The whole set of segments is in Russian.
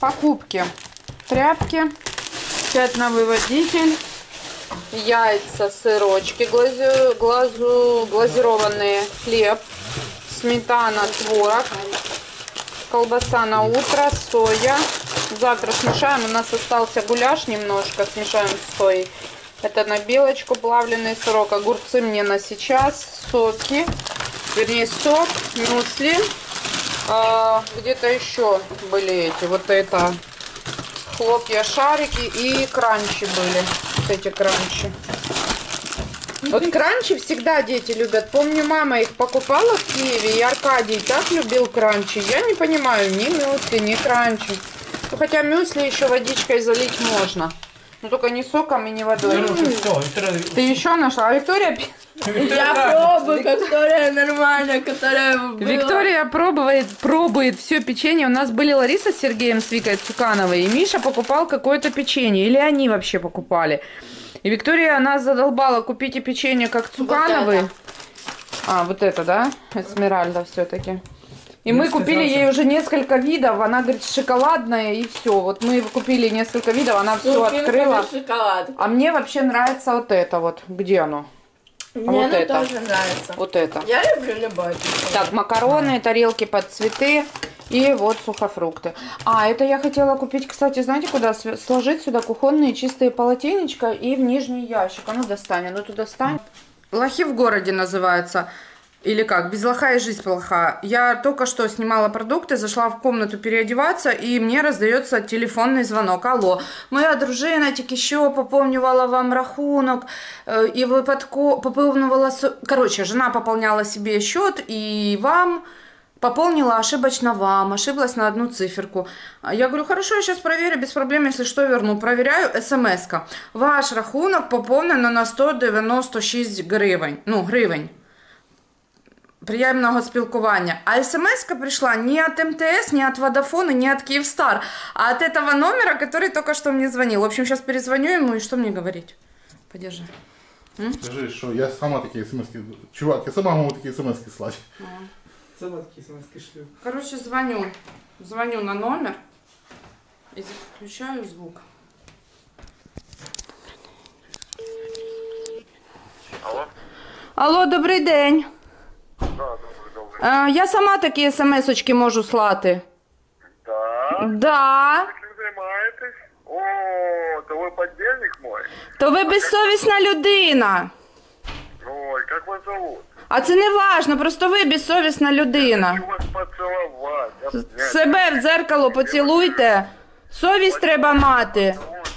Покупки. Тряпки, пятновыводитель, яйца, сырочки, глазированные, хлеб, сметана, творог, колбаса на утро, соя. Завтра смешаем. У нас остался гуляш немножко, смешаем с соей. Это на белочку плавленый сырок. Огурцы мне на сейчас. Соки, вернее сок, мюсли. Где-то еще были эти, вот это, хлопья, шарики и кранчи были. Вот эти кранчи. Вот кранчи всегда дети любят. Помню, мама их покупала в Киеве, и Аркадий так любил кранчи. Я не понимаю ни мюсли, ни кранчи. Ну, хотя мюсли еще водичкой залить можно. Но только не соком и не водой. Ты еще нашла? А Виктория... Я пробую, Виктория нормальная, которая была. Виктория пробует все печенье. У нас были Лариса с Сергеем, с Викой Цукановой, и Миша покупал какое-то печенье. Или они вообще покупали. И Виктория нас задолбала: купите печенье, как Цукановы. Вот это, да? Эсмеральда все-таки. И мы купили ей уже несколько видов. Она говорит, шоколадная, и все. Вот мы купили несколько видов, она все открыла. А мне вообще нравится вот это вот. Где оно? Мне вот оно это тоже нравится. Вот это. Я люблю любое. Так, макароны, тарелки под цветы и вот сухофрукты. Это я хотела купить, кстати, знаете, куда? Сложить сюда кухонные чистые полотенечко и в нижний ящик. А ну достань, туда стань. Лохи в городе называется. Или как? Без лоха и жизнь плоха. Я только что снимала продукты, зашла в комнату переодеваться, и мне раздается телефонный звонок. Алло, моя дружина тільки що поповнювала вам рахунок, и випадково поповнювала... Короче, жена пополняла себе счет, и вам пополнила ошибочно вам, ошиблась на одну циферку. Я говорю, хорошо, я сейчас проверю, без проблем, если что, верну. Проверяю, смс-ка. Ваш рахунок поповнено на 196 гривень. Ну, гривень. Приємного спілкування. А смс-ка пришла не от МТС, не от Водофона, не от Киевстар, а от этого номера, который только что мне звонил. В общем, сейчас перезвоню ему, и что мне говорить? Подержи. Скажи, что я сама такие смс-ки... Чувак, я сама могу такие смс-ки слать. Сама такие смс-ки шлю. Короче, звоню на номер и включаю звук. Алло? Алло, добрий день. Да, добрий. Я сама такі смс-очки можу слати. Да? Да. Чим займаєтесь? О, то ви подельник мой? То ви безсовісна людина. Ой, как вас зовут? А це не важно, просто ви безсовісна людина. Хочу вас поцеловать. обнять. Себе в дзеркало поцілуйте. Совість треба мати.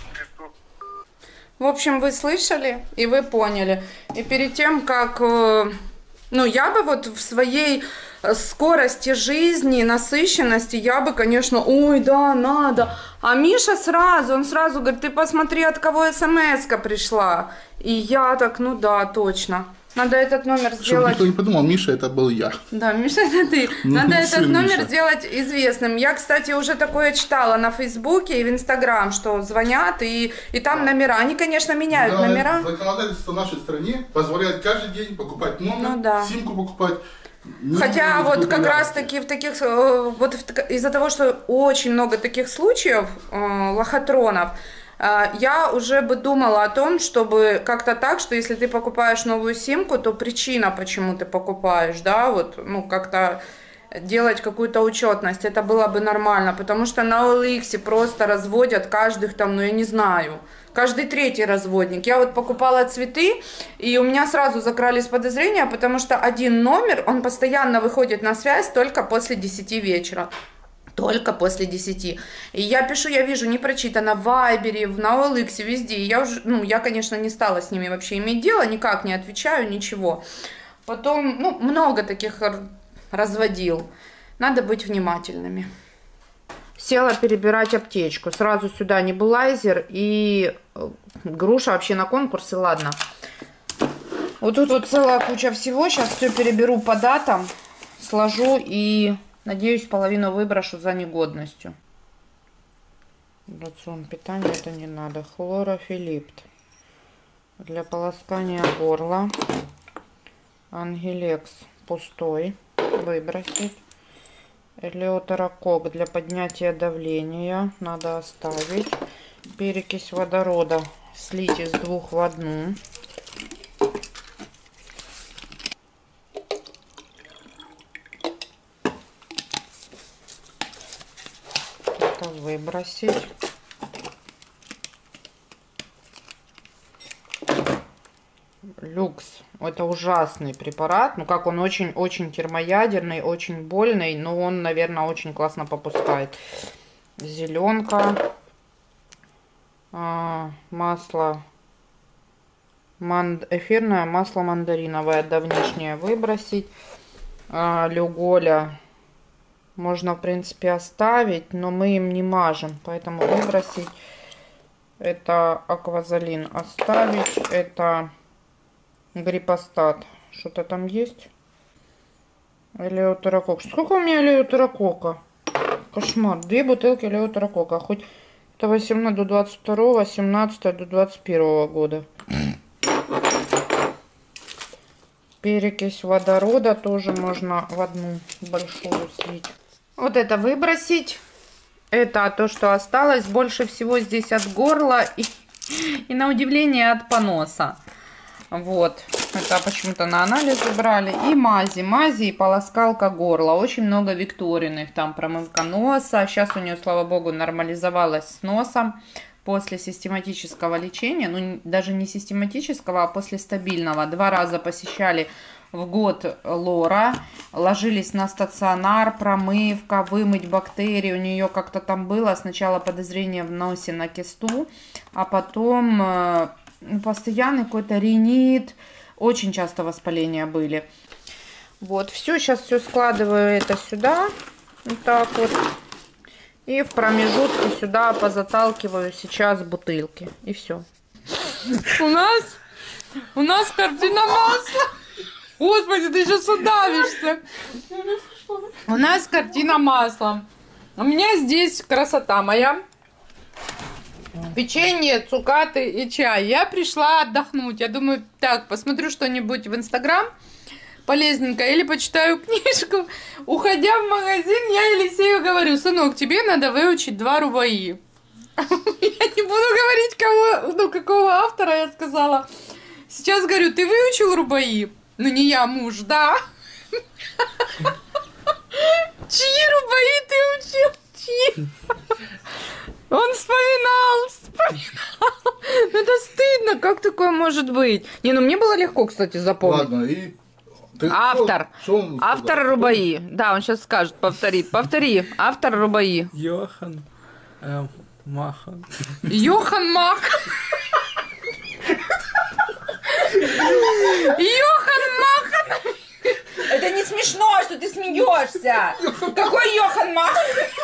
В общем, вы слышали и вы поняли. И перед тем, как... я бы вот в своей скорости жизни, насыщенности, я бы, конечно, ой, да, надо. А Миша он сразу говорит, ты посмотри, от кого смс-ка пришла. И я так, ну да, точно. Надо этот номер сделать... Чтобы никто не подумал, Миша, это был я. Да, Миша, это ты. Надо этот номер сделать известным. Я, кстати, уже такое читала на Фейсбуке и в Инстаграм, что звонят, и там номера. Они, конечно, меняют номера. Законодательство в нашей стране позволяет каждый день покупать номер, симку покупать. Хотя вот как раз таки в таких, из-за того, что очень много таких случаев, лохотронов, я уже бы думала о том, чтобы как-то так, что если ты покупаешь новую симку, то причина, почему ты покупаешь, да, вот, как-то делать какую-то учетность, это было бы нормально, потому что на OLX просто разводят каждых там, я не знаю, каждый третий разводник. Я вот покупала цветы, и у меня сразу закрались подозрения, потому что один номер, он постоянно выходит на связь только после 10 вечера. Только после 10. И я пишу, я вижу, не прочитано в Вайбере, на OLX, везде. И я, конечно, не стала с ними вообще иметь дело, никак не отвечаю, ничего. Потом, много таких разводил. Надо быть внимательными. Села перебирать аптечку. Сразу сюда небулайзер и груша вообще на конкурсе, ладно. Вот тут вот целая куча всего. Сейчас все переберу по датам, сложу и... Надеюсь, половину выброшу за негодностью. Рацион питания это не надо. Хлорофилипт. Для полоскания горла. Ангелекс пустой. Выбросить. Элеутерокок для поднятия давления надо оставить. Перекись водорода слить из 2 в 1. Это выбросить. Люкс. Это ужасный препарат. Ну как, он очень-очень термоядерный, очень больный, но он, наверное, очень классно попускает. Зеленка. Масло. Эфирное масло мандариновое давнишнее выбросить. Люголя можно, в принципе, оставить, но мы им не мажем, поэтому выбросить. Это аквазолин оставить. Это гриппостат. Что-то там есть? Элеутерокок. Сколько у меня элеутерокока? Кошмар. 2 бутылки элеутерокока. Хоть это 18 до 22, 17 до 21 года. Перекись водорода тоже можно в 1 большую слить. Вот это выбросить. Это то, что осталось. Больше всего здесь от горла и на удивление от поноса. Вот. Это почему-то на анализы брали. И мази. Мази и полоскалка горла. Очень много Викториных. Там промывка носа. Сейчас у нее, слава богу, нормализовалась с носом. После систематического лечения. Ну, даже не систематического, а после стабильного. 2 раза посещали в год лора. Ложились на стационар. Промывка, вымыть бактерии. У нее как-то там было. Сначала подозрение в носе на кисту. А потом постоянный какой-то ринит. Очень часто воспаления были. Вот, все, сейчас все складываю это сюда. Вот так вот. И в промежутке сюда позаталкиваю сейчас бутылки. И все. У нас картина масла. Господи, ты сейчас удавишься. У нас картина маслом. У меня здесь красота моя. Печенье, цукаты и чай. Я пришла отдохнуть. Я думаю, так, посмотрю что-нибудь в Инстаграм полезненькое или почитаю книжку. Уходя в магазин, я Елисею говорю: сынок, тебе надо выучить 2 рубаи. Я не буду говорить, какого автора я сказала. Сейчас говорю: ты выучил рубаи? Ну не я, муж, да. Чьи рубаи ты учил? Чьи? Он вспоминал. Ну это стыдно, как такое может быть? Не, ну мне было легко, кстати, запомнить. Ладно, и... Автор. Что он Автор сказал? рубаи. Да, он сейчас скажет, повторит. Повтори. Автор рубаи. Йохан Махан. Йохан Мах. Йохан Махан. Это не смешно, что ты смеешься. Какой Йохан Махан?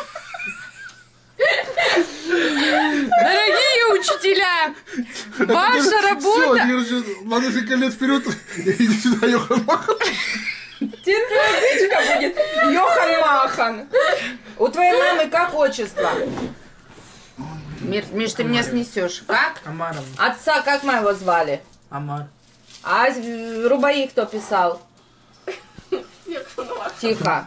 Дорогие учителя, ваша работа... Все, держи, на несколько лет вперед, иди сюда, Йохан Махан. Теперь твоя кличка будет Йохан Махан. У твоей мамы как отчество? Миш, ты меня снесешь. Как? Амаром. Отца как моего звали? Амар. А рубаи кто писал? Тихо.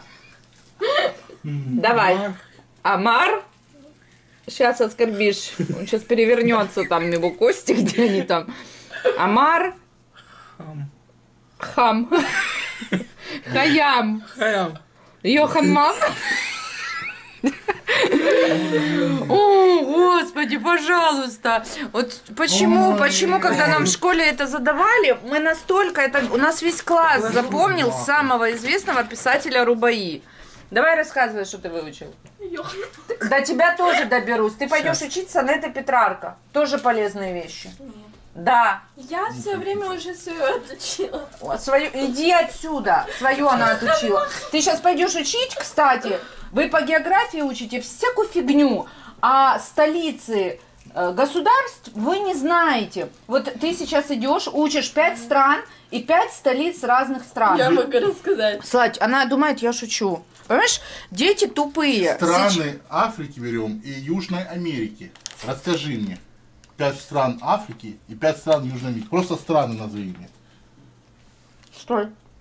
Давай. Амар? Сейчас оскорбишь. Он сейчас перевернется там его кости, где они там. Амар. Хам. Хаям. Хаям. Йохан Мах. О, Господи, пожалуйста. Вот почему, когда нам в школе это задавали, мы настолько это... У нас весь класс запомнил самого известного писателя рубаи. Давай рассказывай, что ты выучил. До тебя тоже доберусь. Ты пойдешь учиться на это Петрарка. Тоже полезные вещи. Нет. Да. Я все время уже свое отучила. Иди отсюда. Свою она отучила. Ты сейчас пойдешь учить, кстати. Вы по географии учите всякую фигню. А столицы государств вы не знаете. Вот ты сейчас идешь, учишь 5 стран и 5 столиц разных стран. Я могу рассказать. Сладь, она думает, я шучу. Понимаешь, дети тупые. Страны Африки берем и Южной Америки. Расскажи мне. 5 стран Африки и 5 стран Южной Америки. Просто страны назови мне. Стой.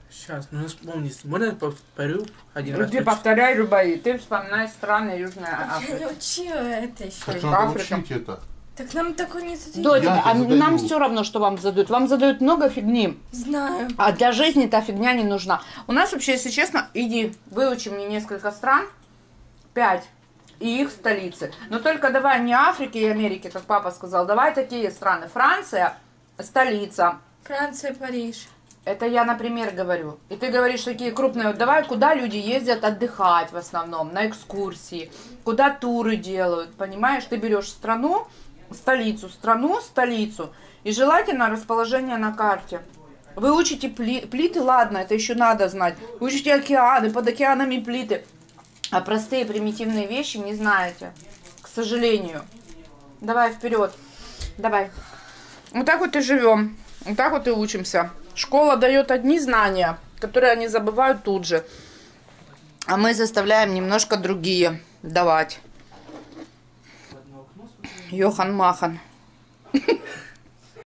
Сейчас, ну вспомнить. Можно я повторю один раз? Ты повторяй, Рубаи, ты вспоминай страны Южной Я Африки. не учила это еще. Так что надо Африка. учить это. Так нам такое не задают. Дочка, Я а тебе задаю. нам все равно, что вам задают. Вам задают много фигни, Знаю. а для жизни та фигня не нужна. У нас вообще, если честно, иди, выучи мне несколько стран, 5, и их столицы. Но только давай не Африки и Америки, как папа сказал, давай такие страны. Франция, столица. Франция, Париж. Это я, например, говорю. И ты говоришь такие крупные, вот давай, куда люди ездят отдыхать в основном, на экскурсии, куда туры делают, понимаешь? Ты берешь страну, столицу, и желательно расположение на карте. Вы учите плиты, ладно, это еще надо знать. Вы учите океаны, под океанами плиты. А простые примитивные вещи не знаете, к сожалению. Давай вперед, давай. Вот так вот и живем, вот так вот и учимся. Школа дает одни знания, которые они забывают тут же. А мы заставляем немножко другие давать. Йохан Махан.